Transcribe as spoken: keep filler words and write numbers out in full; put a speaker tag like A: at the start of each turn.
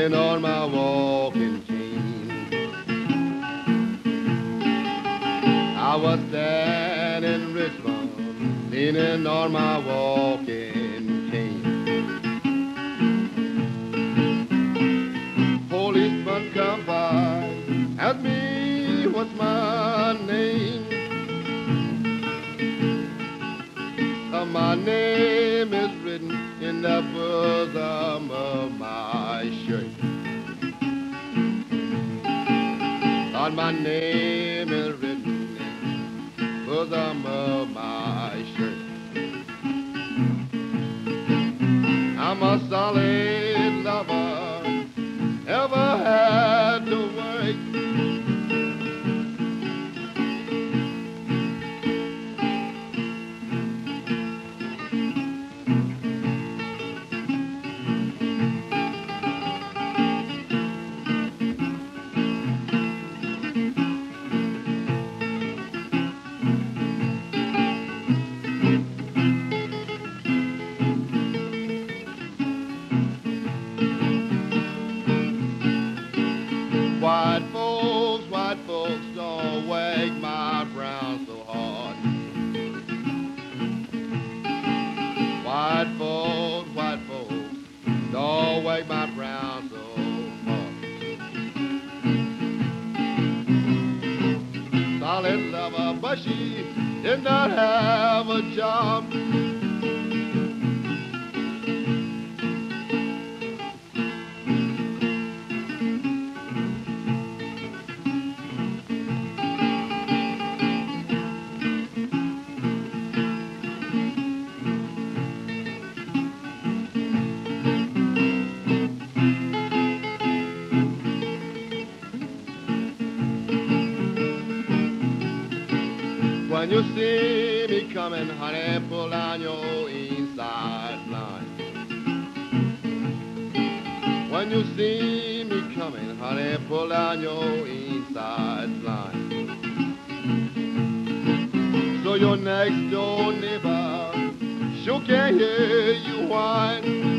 A: leaning on my walking cane. I was down in Richmond, leaning on my walking cane. Policeman come by, asked me what's my name. Uh, my name is written in the bosom of my shirt. Lord, my name is written in the bosom of my shirt. I'm a solid lover, ever had to work. White folks, white folks, don't wag my brown so hard. White folks, white folks, don't wag my brown so hard. Solid lover, but she did not have a job. When you see me coming, honey, pull down your inside blind. When you see me coming, honey, pull down your inside blind. So your next door neighbor sure can hear you whine.